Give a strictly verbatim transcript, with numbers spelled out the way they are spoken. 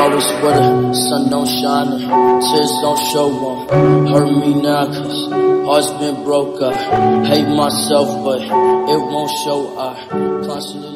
always with her, sun don't shine her, tears don't show on. Hurt me now cause heart's been broke. I hate myself but it won't show. I constantly